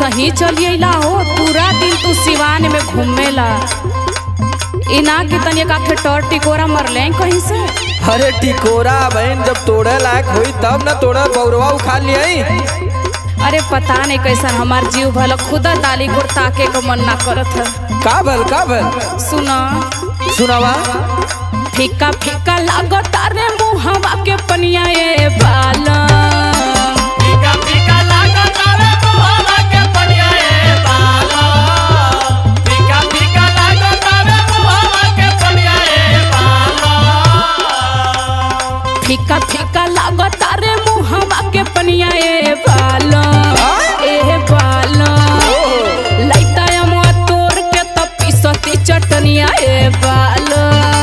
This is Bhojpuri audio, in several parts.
सही चलिएला हो, पूरा दिन तू सिवान में घूमेला। इना की तनिया का टर टिकोरा मरले कहीं से। अरे टिकोरा बहन जब तोड़े लायक हुई तब न तोड़ा बौरवा उखा लिया। अरे पता नहीं कैसा हमार जीव भला खुदा दाली गुड़ ताके को मन ना करत है। का भल सुना सुनावा। फीका फीका लागो तारे मुहवा के पनिया ए बाला। फीका फीका लागो तारे मुहवा के पनिया ए बाला। फीका फीका लागो तारे मुहवा के पनिया ए बाला। फीका फीका लागो तारे मुहवा के पनिया ए बाला। चटनिया ए बालो।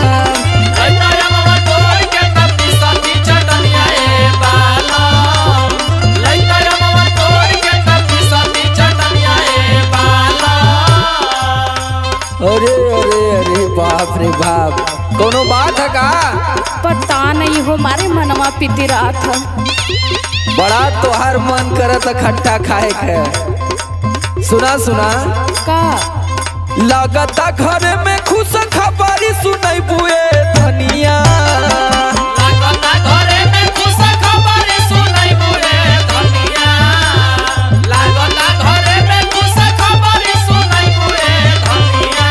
अरे अरे अरे बाप रे बाप, कोनो बात है का? पता नहीं हो, मारे मनवा पीती रात है। बड़ा तोहार मन करत खट्टा खाए के। सुना सुना का लागता घर में खुश खबरी सुनाई बुए धनिया। लागता घरे में खुश खबरी सुनाई बुए धनिया। लागता घरे में खुश खबरी सुनाई बुए धनिया।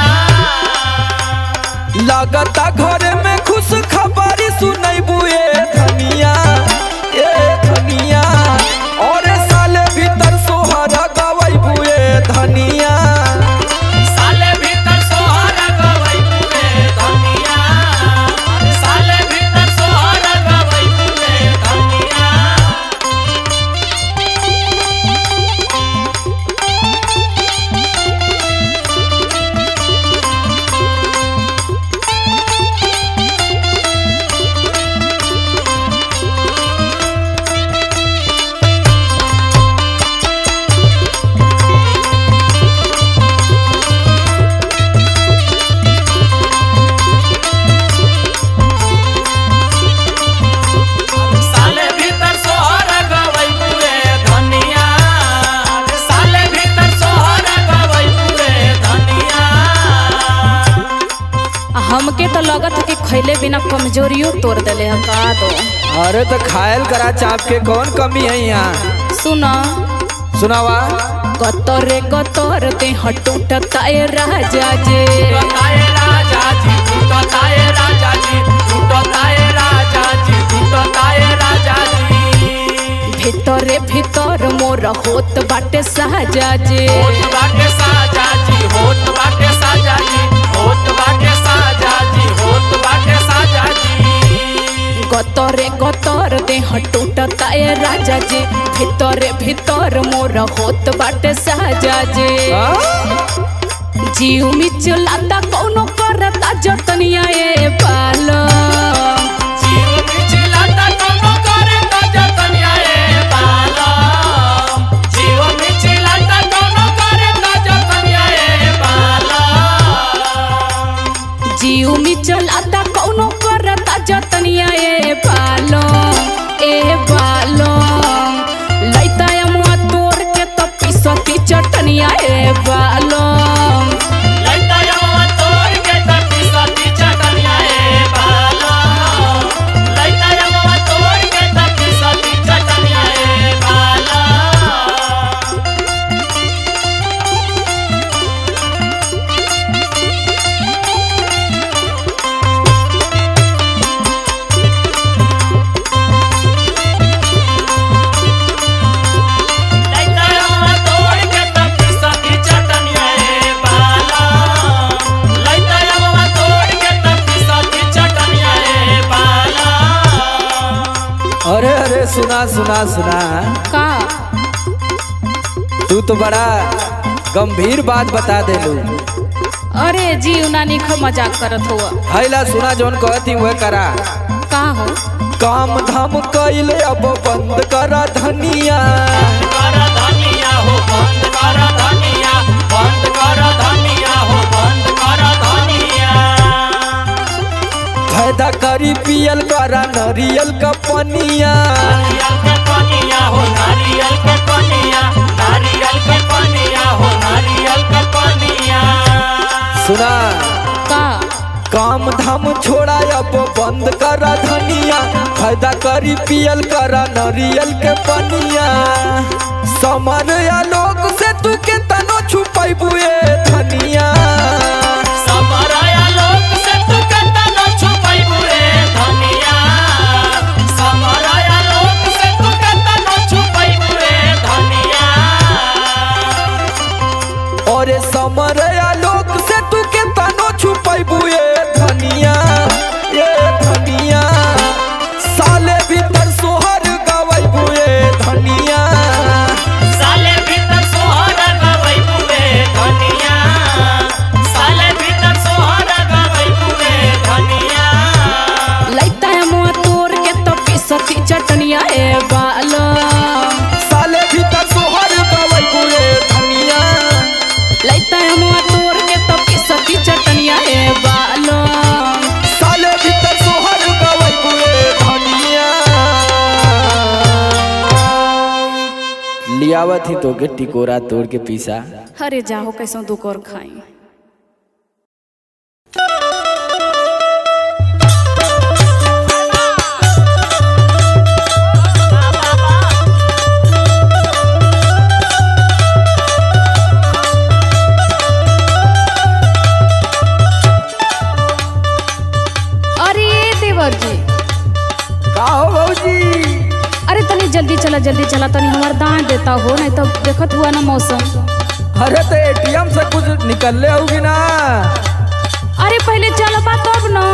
लागता घर में खुश खबरी सुनाई बुए धनिया ए धनिया। और साले भीतर सोहरा गवई बुए धनिया। हमके तो लगत है कि खैले बिना कमजोरियों तोड़ देले है का दो। अरे तो खायल करा चाप के कौन कमी है यहाँ? सुना सुनावा। कतरे कतर दे हटूटता ए राजा जी। टूटता ए राजा जी, टूटता ए राजा जी, टूटता ए राजा जी, टूटता ए राजा जी। भीतरे भीतर मोर होत बाटे साजा जी। होत बाटे साजा जी, होत बाटे साजा जी, होत बाटे साजा जी, होत बाटे साजा जी। गतरे गतर देह टूटता ए राजा जी। भीतरे भीतर मोर होत बाटे साजा जी। जीव मिचलाता कौनो करता जतनिया ए बालो। जीव मिचलाता कौनो करता जतनिया ए बालो। जीव मिचलाता कौनो करता जतनिया ए बालो। जीव मिचलाता कौनो करता जतनिया ए बालो ए बालो। लइता मुआ तोड़ के तो पिसती चटनिया ए बालो। अरे अरे सुना सुना सुना का तू तो बड़ा गंभीर बात बता देलू। अरे जीव नानी खो मजाक करत हुआ। हैला सुना जोन कहती वह करा। का हो काम धाम कैले अब बंद करा धनिया। कर धनिया हो बंद कर धनिया, बंद कर धनिया हो बंद कर धनिया। फायदा करी पियल करा नरियल का पनिया। नारियल के पनिया हो नारियल के पनिया, नारियल के पनिया। सुना का काम धाम छोड़ा अब बंद करा धनिया, फायदा करी पियल करा नरियल के पनिया। समर आलोक से तू के तनो छुपैबुए धनिया, समर आलोक से तू के तनो छुपैबुए धनिया, समर आलोक से तू के तनो छुपैबुए धनिया। और समर आलोक से तू के तनो छुपैबुए धनिया, ये धनिया साले भीतर सोहर गवैबुए धनिया, साले भीतर सोहर गवैबुए धनिया, साले भीतर सोहर गवैबुए धनिया। लैता मुआ तोर के तो पिसती चटनिया ए बालो, साले भीतर सोहर गवैबुए धनिया, लैता मुआ तोर के तो पिसती चटनिया ए बालो। साले भीतर सोहर गवैबुए धनिया। लियावत ही तो के टिकोरा तोड़ के पीसा। अरे जाहो कैसो दुख और खाई। अरे देवर जी, का हो भौजी? अरे तनी जल्दी चला तनी हमार दांत देता हो, नहीं तो देखत हुआ ना मौसम। अरे तो एटीएम से कुछ निकलले होगी ना। अरे पहले चलबा तब ना।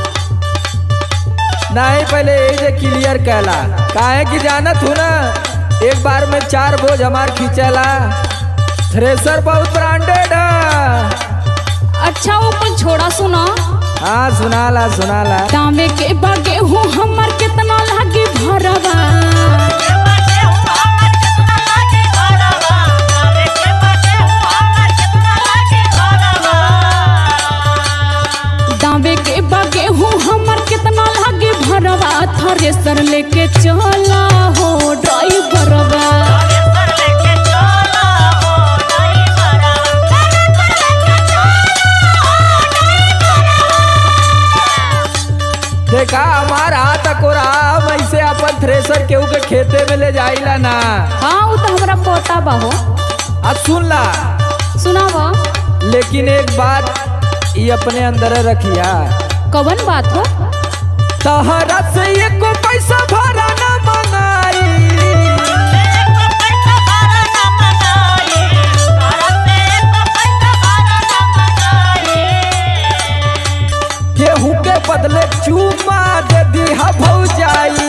नहीं पहले ये क्लियर कहला, काहे की जानत हूँ ना, एक बार में 4 बोझ हमार खींचला। थ्रेसर बहुत ब्रांडेड है। अच्छा वो कुछ छोड़ा सुना। हाँ सुनाला सुनाला। दामे के बागे हूँ हमार कितना लागी भरवा, दामे के बागे हूँ हमार कितना लागी भरवा। थ्रेसर लेके चला हो ड्राइवरवा, देखा हमार हाथ अकोरा, हम ऐसे अपन थ्रेसर केहू के खेते में ले जाइला ना। हाँ वो तो हमारा पोता बा हो। अब सुन ला, सुनावा। लेकिन एक बात ये अपने अंदर रखिया। कवन बात हो? तहरा से एको पैसा भरा ना मंगाई, गेहूं के बदले चूमा दे दिहा भौजाई।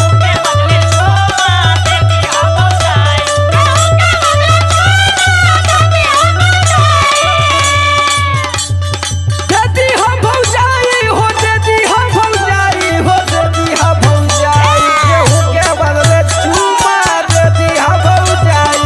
दे दिहा भौजाई हो, दे दिहा भौजाई हो, दे दिहा भौजाई। गेहूं के बदले चूमा दे दिहा भौजाई।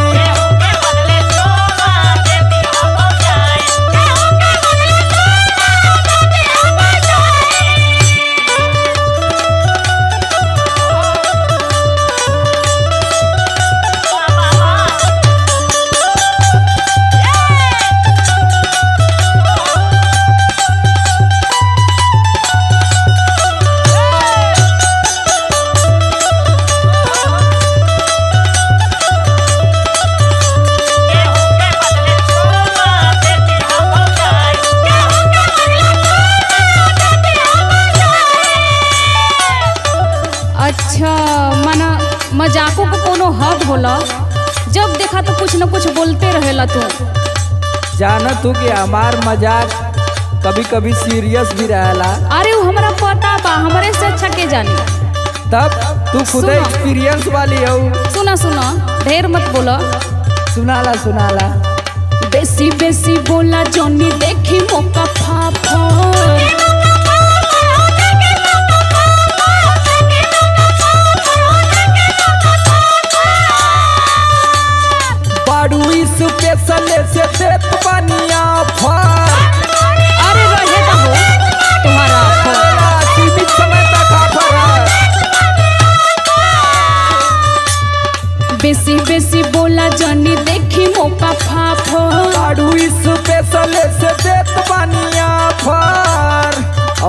अच्छा माना मजाकों को कोनो हद होला, जब देखा तो कुछ न कुछ बोलते रहेला तू। जाना तू कि हमार मजाक कभी कभी सीरियस भी रहेला। अरे वो हमारा पता बा, हमारे से अच्छा के जानी। तब तू खुद सुना। एक्सपीरियंस वाली हो। सुना सुना, ढेर मत बोला। सुनाला सुनाला। बेसी बेसी बोला जॉनी, देखी मौका फाफा। बाड़ू इस स्पेशल से देत बनिया फर। अरे रहे तो हो तुम्हारा ऑफर। सीमित समय तक ऑफर है। बेसी बेसी बोला जॉनी, देखी मौका फाफा। बाड़ू इस स्पेशल से देत बनिया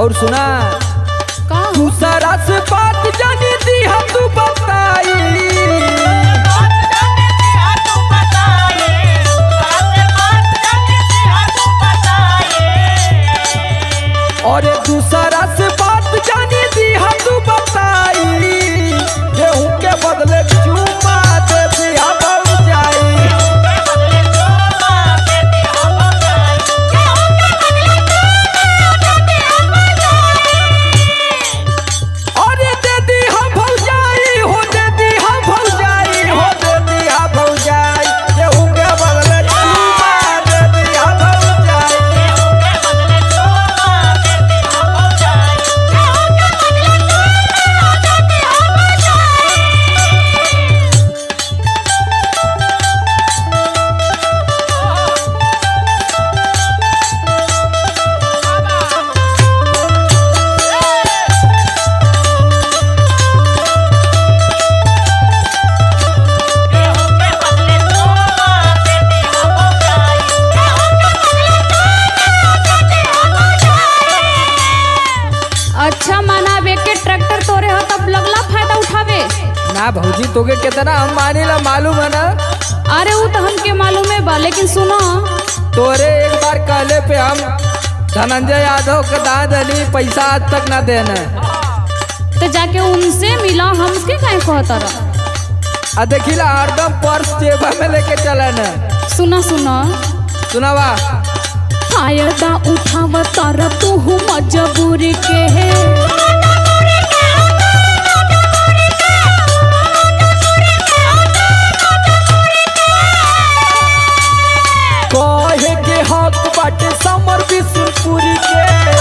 और सुना का दूसरा से बात जानी दी तू बताई। और दूसरा से बात जानी दी तू बताई। गेहूं के बदले चूमा दे दिया भौजाई। और दे दी हम भौजाई हो, दे दी हम भौजाई हो, दे दी हम भौजाई। गेहूं के बदले चूमा दे दिया भौजाई। अच्छा मनावे के ट्रैक्टर तोरे हो तब लगला फायदा उठावे। ना भौजी तोके कितना हम मानेला मालूम है ना। अरे वो तो हमके मालूम है बा, लेकिन सुनो तोरे एक बार कहले पे हम धनंजय यादव के दान दली पैसा आज तक ना देना। तो जाके उनसे मिला, हमके काहे कहता रहा। आ देखिला हरदम पर्स जेबा में लेके चला ना। सुना सुना सुनावा फायदा उठाव तारा तू मजबूरी के है। कहे के हक बाटे समर बिशुनपुरी के।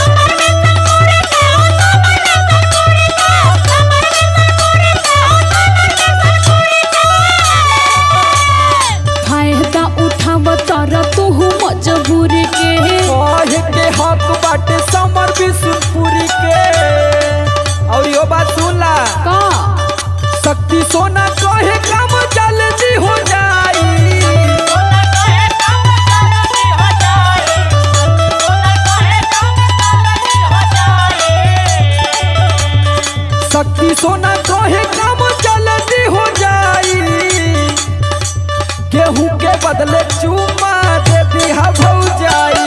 फायदा उठाव तारा तू मजबूरी के है। कहे के हक बाटे समर बिशुनपुरी के। और यो बात सुन ला का शक्ति सोना कहे काम जल्दी हो जाई। शक्ति सोना कहे काम जल्दी हो जाई। गेहूं के बदले चूमा दे दिया भौजाई।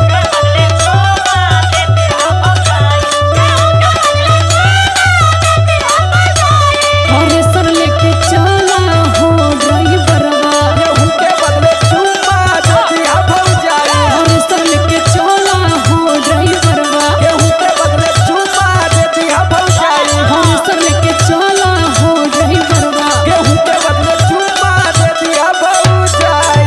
अरे सर लेके चला हो ड्राइवरवा। गेहूं के बदले चूमा दे दिया भौजाई। अरे सर लेके चला हो ड्राइवरवा। गेहूं के बदले चूमा दे दिया भौजाई। अरे सर लेके चला हो ड्राइवरवा। गेहूं के बदले चूमा दे दिया भौजाई।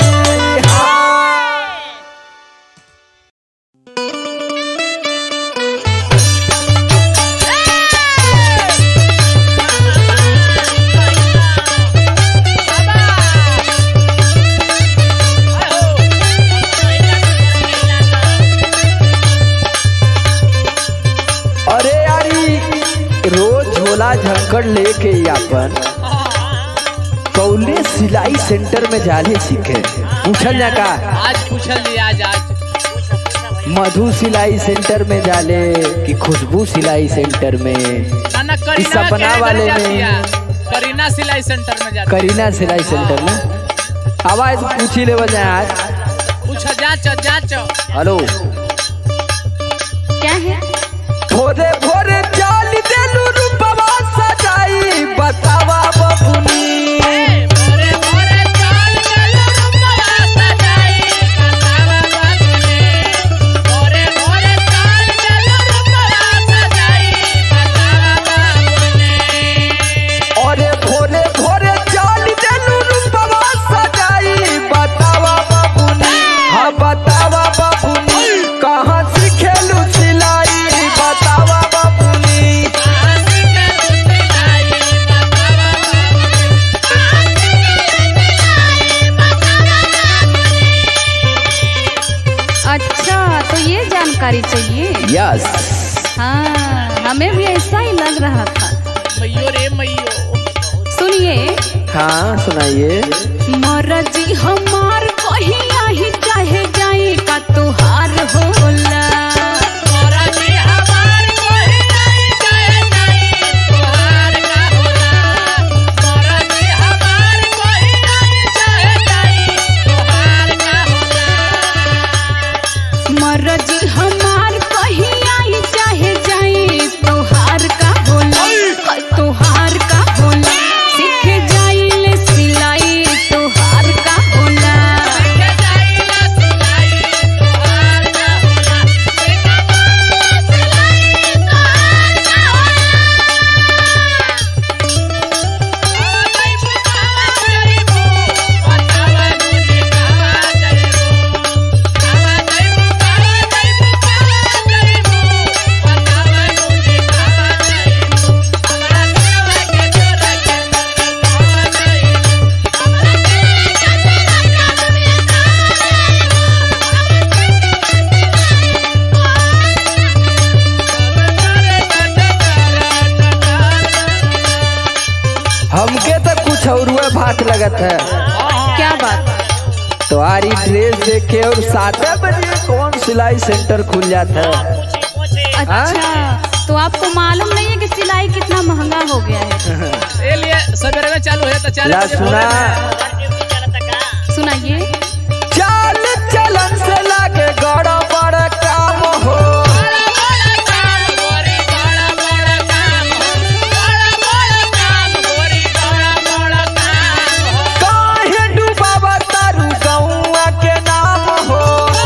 अरे यारी रोज झोला झंकड़ लेके अपन कौले सिलाई सेंटर में जाले सीखे। पूछल जा का आज पूछल लिया आज मधु सिलाई सेंटर में जाले कि खुशबू सिलाई सेंटर में ना कि सपना वाले में करीना सिलाई सेंटर में जाते। करीना सिलाई सेंटर में आवाज पूछी ले वजह आज। पूछो जांचो जांचो। हेलो क्या है भोरे भोरे चाल देलू रूपवा सजाई बतावा बबुनी। भोरे भोरे चाल देलू रूपवा सजाई बतावा बबुनी। भोरे भोरे चाल देलू रूपवा सजाई बतावा बबुनी। और भोरे भोरे चाल देलू रूपवा सजाई बतावा बबुनी। हाँ बतावा बबुनी कहाँ सीखेलू सिलाई बतावा बबुनी। अच्छा तो ये जानकारी चाहिए। यस हाँ हमें भी ऐसा ही लग रहा था। मैयो रे मैयो। सुनिए हाँ सुनाइए। मरजी हमार कहीं आही चाहे जाए का तुहार होला। मरजी बात लगत है। क्या बात? तुम्हारी ड्रेस देखे और 7 बजे कौन सिलाई सेंटर खुल जाता है। अच्छा, तो आपको मालूम नहीं है कि सिलाई कितना महंगा हो गया है? ये लिए सवेरे में चालू है तो 4 बजे सुना सुनाइए। चाल चलन से लागे गड़ा बड़ा काम हो, काहे डूबावा तारू गौआ के नाम हो।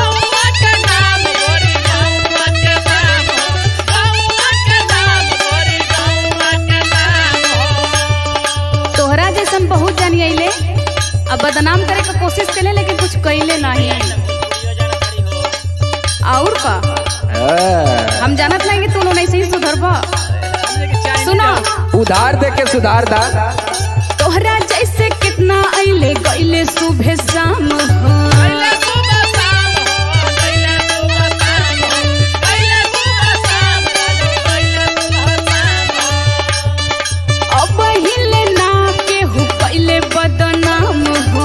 तोहरा जैसन बहुत जानी अइले, अब बदनाम करे का कोशिश करे लेकिन कुछ कैले नहीं। और का हम जानत नहीं कि तू लोग ऐसे ही सुधरबा। सुनो, उधार दे के सुधार दा। तोहरा जैसे कितना अइले गइले सुबह शाम हो। अब हिले ना केहू कैले बदनाम हो।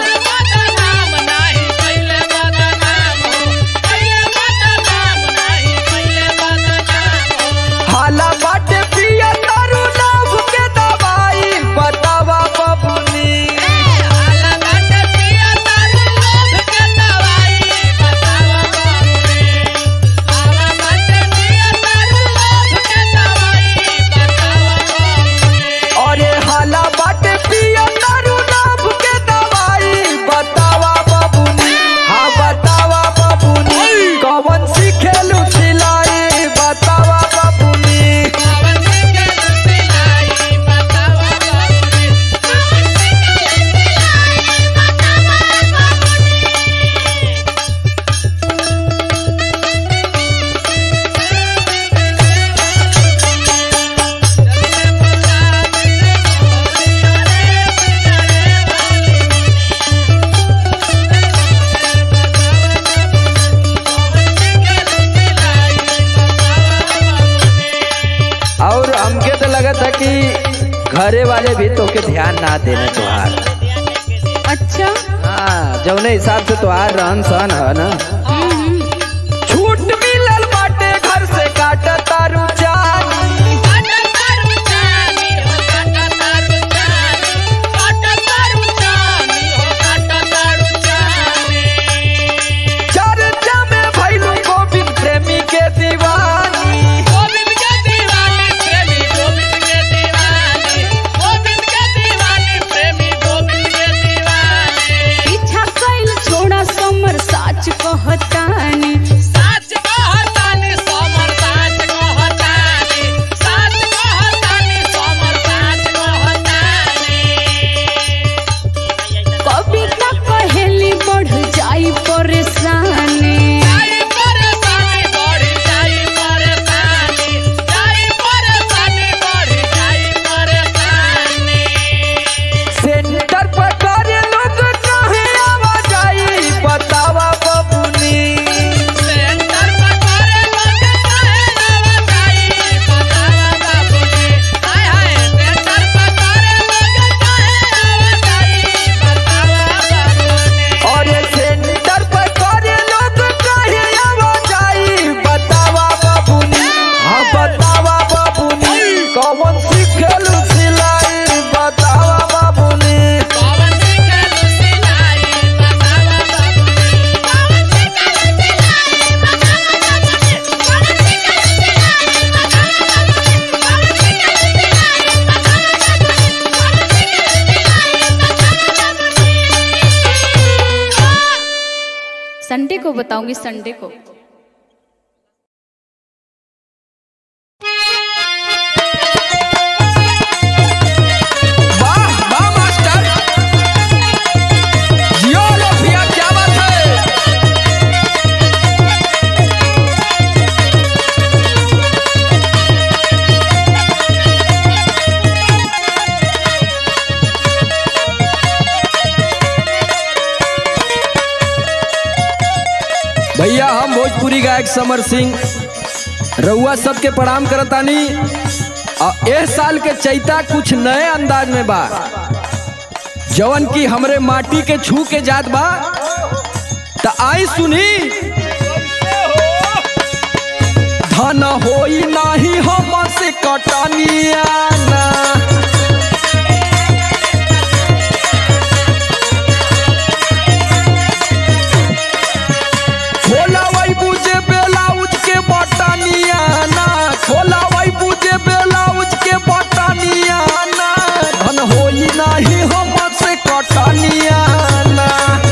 हाला बाटे पिया तारू नाभ के दवाई बतावा बबुनी। अरे हाला बाटे पिया तारू नाभ के दवाई बतावा बबुनी। हाँ बतावा बबुनी, कौन सीखेलू सिलाई बतावा बबुनी। और हमके तो लगत है कि घरे वाले भी तो के ध्यान ना देने तुहार। अच्छा, हाँ, जौने हिसाब से तुहार रहन सहन है ना। छूट मिलल बाटे घर से काट तारू जानी। चर्चा में भइलू गोविंद प्रेमी के दीवानी। पीछा कैल छोड़ा समर साच कहतानी। कविता कहेली बढ़ जाई परेशानी। सेंटर पर करे लोग काहे आवाजाई बतावा बबुनी। और ये सेंटर पर करे लोग काहे आवाजाई बतावा बबुनी। हाँ बतावा बबुनी, कौन सीखेलू सिलाई बतावा बबुनी। संडे को बताऊंगी, संडे को। वाह वाह मास्टर, जियो लो भैया, क्या बात है। भैया हम भोजपुरी गायक समर सिंह रउआ सबके प्रणाम करतानी। और एह साल के चैता कुछ नए अंदाज में बा। जवन की हमरे माटी के छू के जात बा त आई सुनी। धन होई नाही हमसे कटनिया ना, खोला वही बुझे ब्लाउज के बटनिया ना, खोला वही बुझे ब्लाउज के बटनिया ना, धन होई नाही हमसे कटनिया ना।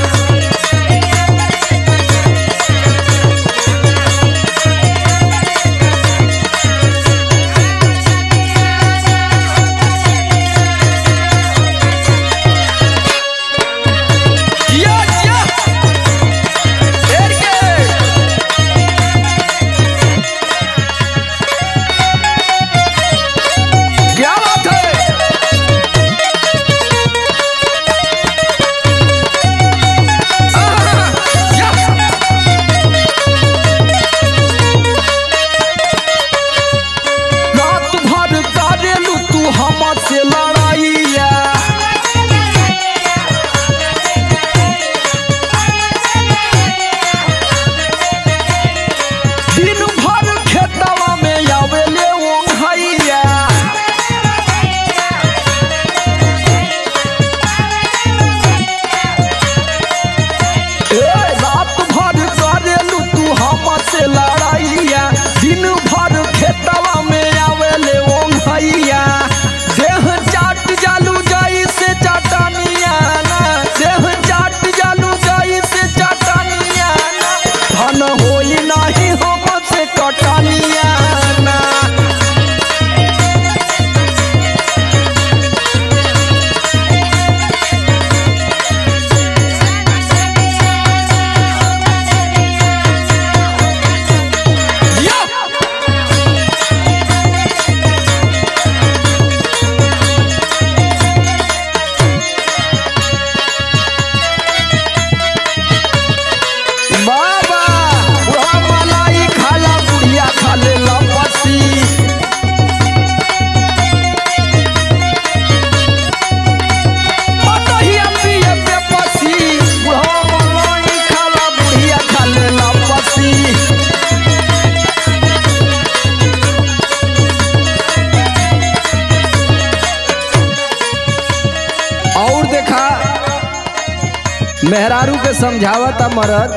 मेहरारू के समझावता मरद,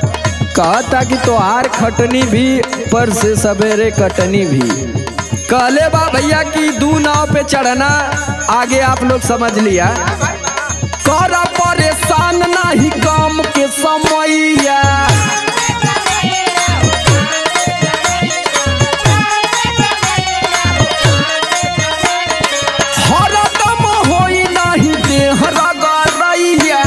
कहता कि तोहार खटनी भी पर से सवेरे कटनी भी। कहले बा भैया कि 2 नाव पे चढ़ना, आगे आप लोग समझ लिया। कर परेशान नहीं काम के समैया, हरदम होई नहीं देह रगड़ैया,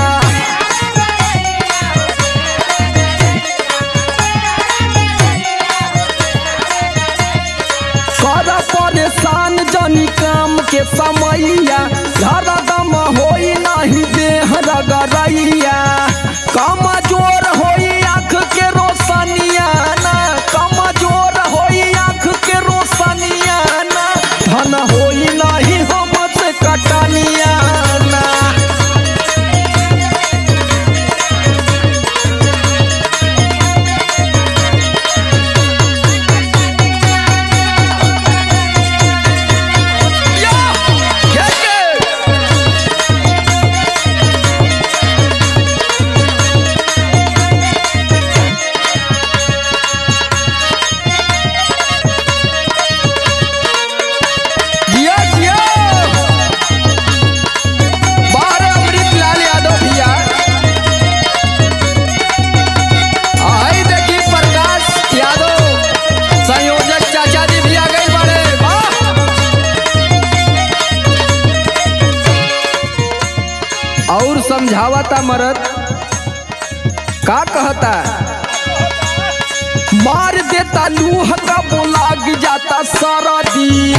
परेशान जनी काम के समैया, हरदम होई नहीं देह रगड़ैया, कमजोर होई आँख के रोशनिया ना, कमजोर होई आँख के रोशनिया ना, धन होई नहीं हमसे कटनिया ना। और समझावता मरद, का कहता, मार देता लूह का लाग जाता सरदी,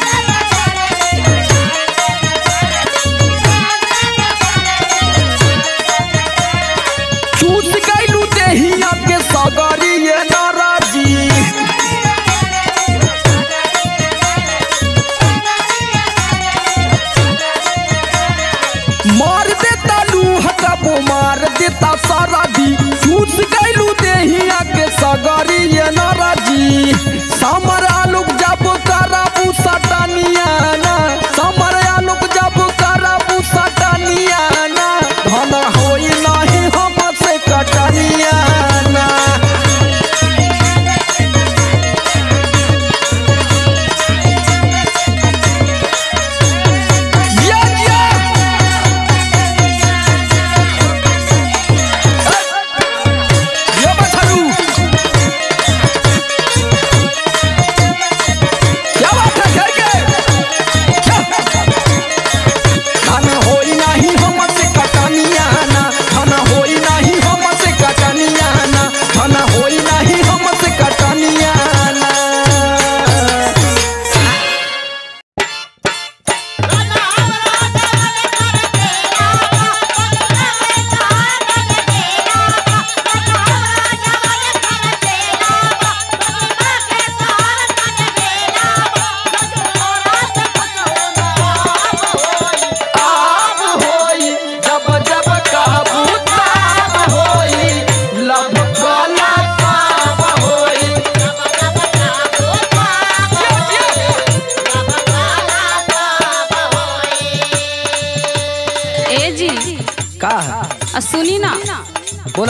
चूस गईलू देहिया के सगरी ये नाराजी, मार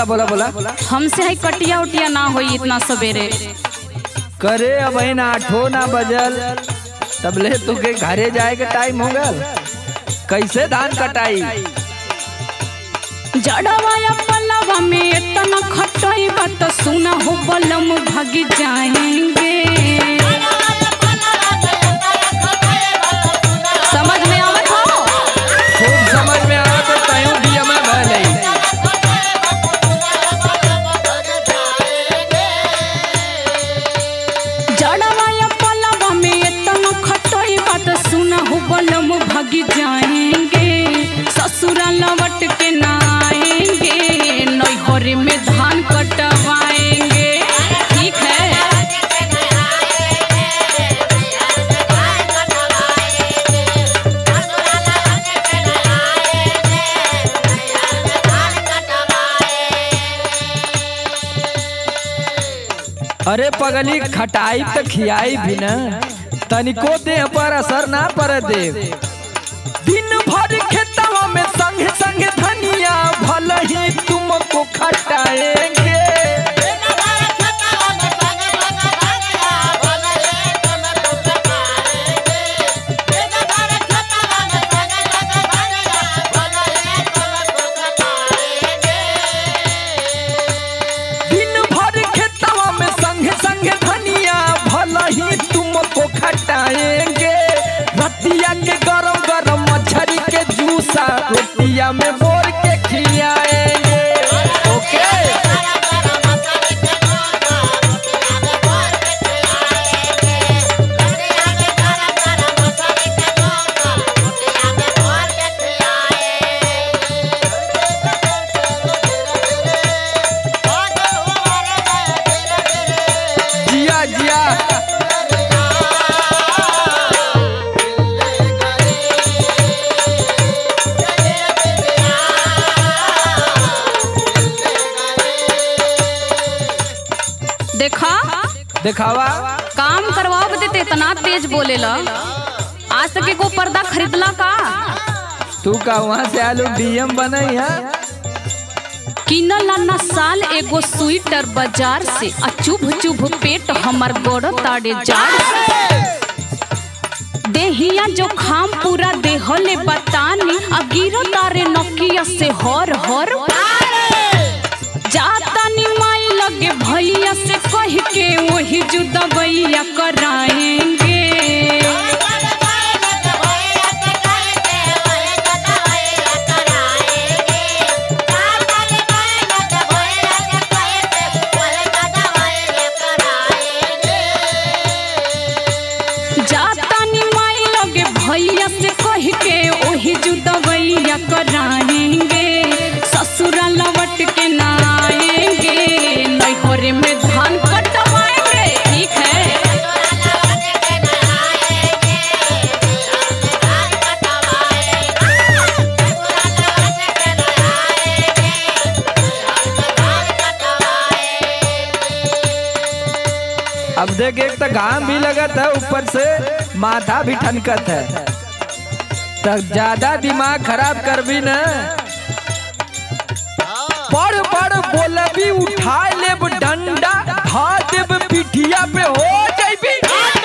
बोला बोला बोला। हमसे है कटिया उटिया ना होई इतना सवेरे। करे अब ना 8 ना बजल तबले तुके घरे जाए के टाइम हो गल। कैसे धान कटाई? जड़वाया पलवा में इतना खटई बात सुना हो बलम भागी जाएंगे। समझ में आवत हो? खूब समझ में आवत है। तयूं भी हमें भले जड़वाया पलवा में इतना खटई बात सुना हो बलम भागी जाएंगे। ससुरा लौट के ना आएंगे, नैहर में धान कटवाएंगे। ठीक है। अरे पगली खटाई तो खियाई भी न, तनिको देह पर असर ना पर दे। दिन भर खेतवा में संग संग धनिया भले ही तुमको खटाएंगे। दिन भर खेतवा में संग संग धनिया भले ही तुमको खटाएंगे। रतिया के गरम गरम मछली के जूसा रोटिया में बोर के खिलाएंगे। ओके जिया जिया। देखा दिखावा काम करवाओ बते इतना तेज बोलेला। आज तक को पर्दा खरीदला का? तू का वहाँ से आलू डीएम बनई है। किनला ना साल एगो स्वेटर बाजार से आ चुभ चुभ पेट हमर गोड़ ताड़े जाड़ से। देहिया जो खाम पूरा देहले बतानी आ गिरो तारे नकिया से हर हर। जाता नी माई लगे भैया से कह के वही जुदा भैया कराएंगे। जाता नी माई लगे भैया से कह के वही जुदा भैया कराएंगे। ससुरा लौट के ना आएंगे, नैहर में धान कटवाएंगे। ठीक है। अब देख एक तो घाम भी लगत है, ऊपर से माथा भी ठनकत है। तो ज्यादा दिमाग खराब कर भी न। पढ़ पढ़ बोले भी उठा लेब डंडा धा देब पिठिया पे हो जाइबी।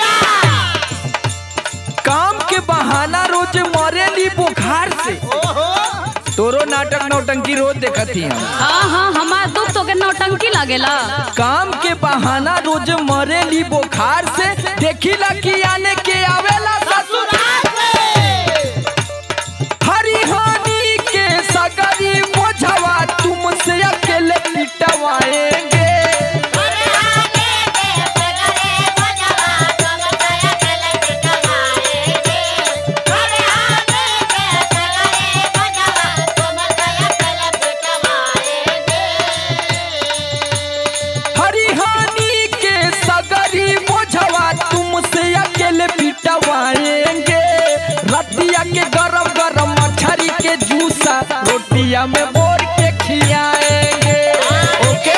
काम के बहाना रोज मरेली बुखार से। तोरो नाटक नौटंकी रोज देखत ही हम। हाँ हाँ हमार दुख तो के नौटंकी लागेला। काम के बहाना रोज मरेली बुखार से। देखिला कि आने के आवेला ससुराल से। हरिहानी के सगरी बोझवा तुमसे अकेले पिटवाएंगे। हरिहानी के सगरी बोझवा तुमसे अकेले पिटवाएंगे। रतिया के गरम गरम मछली के जूसा रोटिया में बोर के खिलाएंगे। ओके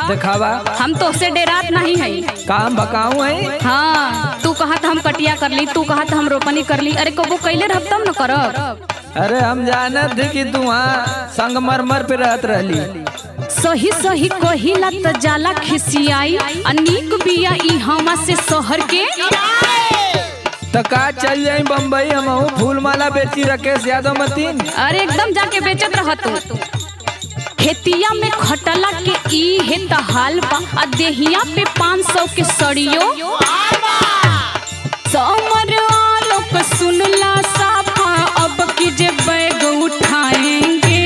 दिखावा। हम तो से डेरात नहीं है। काम बकाऊ है। हाँ तू कहा था हम कटिया कर ली, तू कहा था हम रोपनी कर ली। अरे कबो कैले रह तब न करब। अरे हम जानत थे कि तू वहाँ संगमरमर पे रहत रहली। सही सही कहिला त जाला खिसियाई, अनीक बिया ई हमा से शहर के। तो का चल जाई बम्बई, हम फूल माला बेची राकेश यादव मतीन। अरे एकदम जाके बेचत रह तू। खेतिया में खटला के ई है त हाल बा, आ देहिया पे 500 के सड़ियो। समर आलोक सुनला साफा, अब की जे बैग उठाएंगे।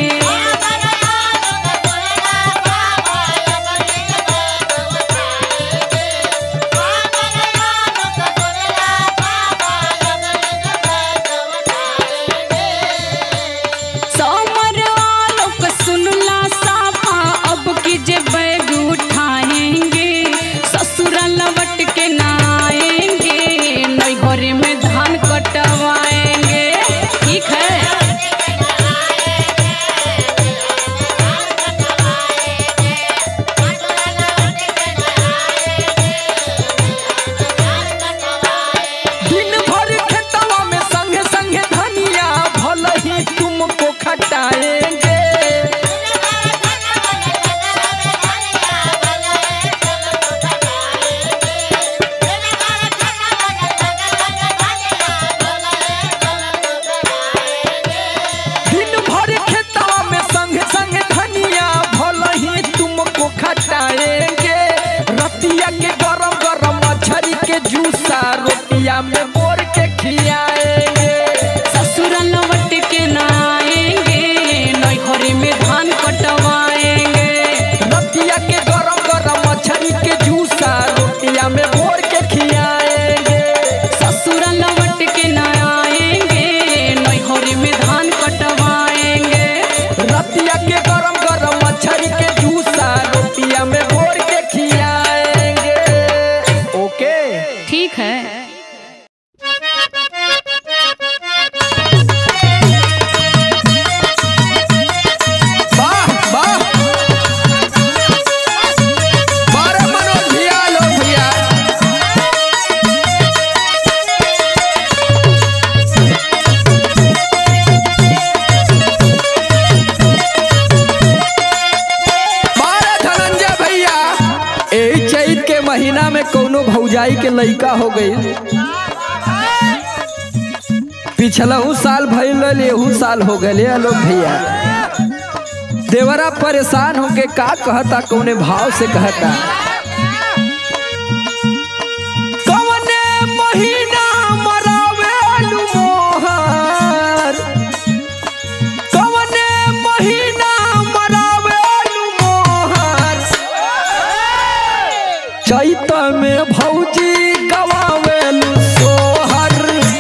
रोटिया में बोर के खियाएंगे, ससुर लौट के ना आएंगे, नैहरे में धान कटवाएंगे। रोटिया के गरम गरम मछली के जूसा रोटिया में बोर के खियाएंगे, ससुर लौट के ना आएंगे, नैहरे में धान कटवाएंगे। रोटिया के गरम गरम मछली के जूसा रोटिया में बोर के खियाएंगे। ओके ठीक है। महीना में कौनो भौजाई के लइका हो गई, पिछलहू साल भइल एहू साल हो गए लोग भैया। देवरा परेशान होके का कहता, कौने भाव से कहता। कौने महीना मरावेलु मोहर, कौने महीना मरावेलु मोहर, चैत में भौजी गवावेलु सोहर।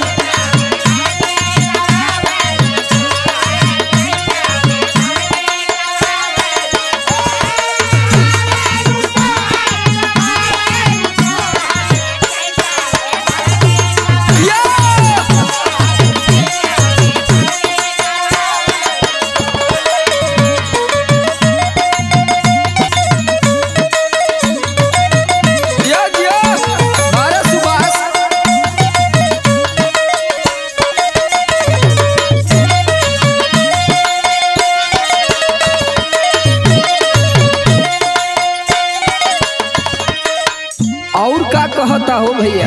और का कहता हो भैया,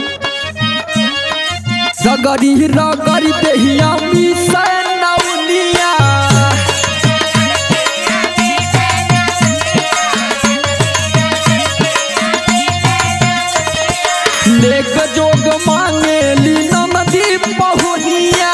रगड़ी रगड़ी देहिया मिसे नौनिया, लेक जोग मांगेली ननदी पहुनिया,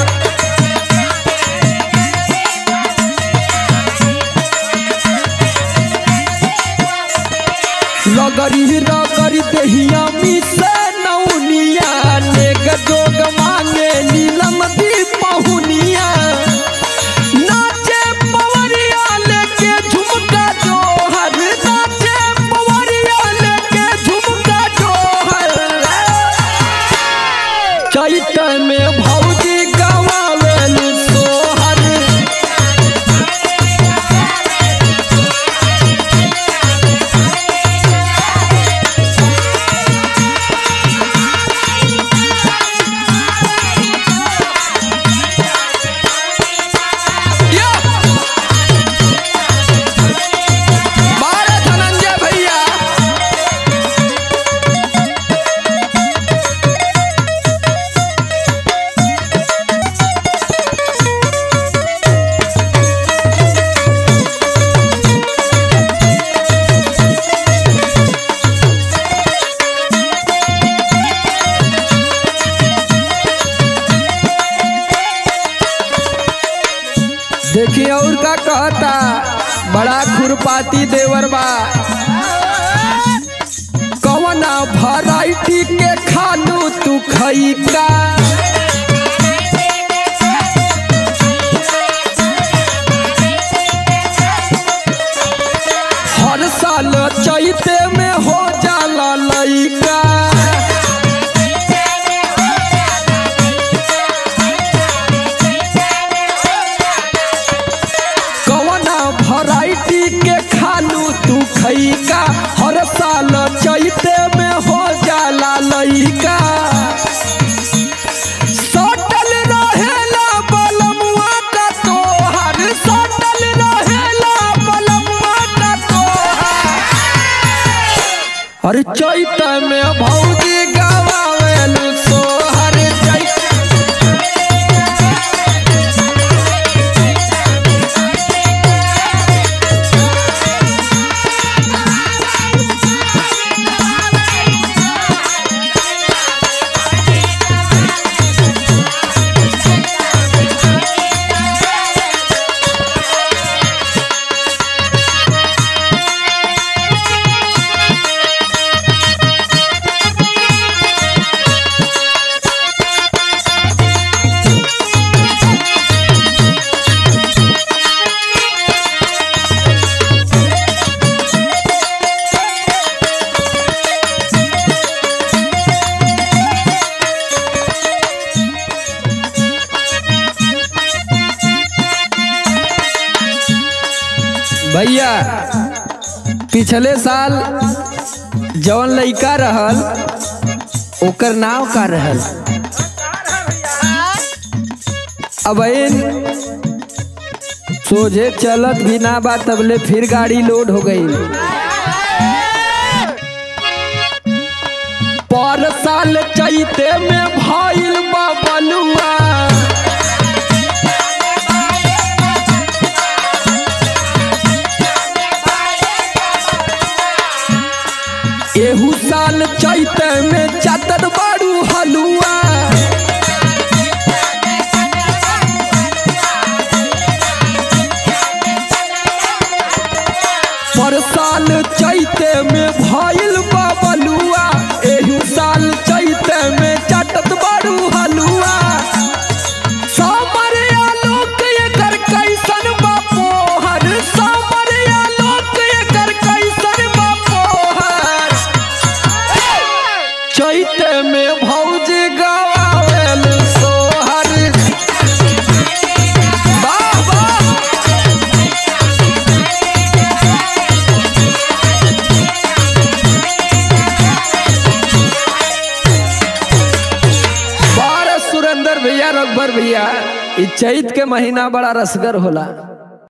रगड़ी रगड़ी देहिया मिसे नौनिया, लेक जोग मांगेली ननदी पहुनिया। नाचे पवरिया लेके झुमका जोहर, नाचे पवरिया लेके झुमका जोहर, चैत में भौजी गवावेलु सोहर। देखिए और का कहता बड़ा खुरपाती देवर बा कवना वैरायटी के खालू तू खई का हर साल चैते में हो जाला लइका वैरायटी के खालू तू खईका हर साल चैते में हो जाला लइका सटल रहेला बलमुआ का तोहर सटल रहेला बलमुआ का तोहर अरे चैते में भौजी गवावेलु सोहर भैया पिछले साल जवन लइका रहल ओकर नाव का रहल अब सोझे चलत भी ना बा तबले फिर गाड़ी लोड हो गई पर साल चैते में भइल बा बलुआ एहू साल चैते में चादर बारू हलुआ पर साल चैते में भइल बा बलुआ एहू साल चैते में चाटत बारू हलुआ सामर आलोक एकर कैसन बा पोहर सामर आलोक एकर कैसन बा पोहर चैते में भौजी गवावेल सोहर वाह वाह बारह सुरेंद्र भैया रघुबर भैया इस चैत के महीना बड़ा रसगर होला।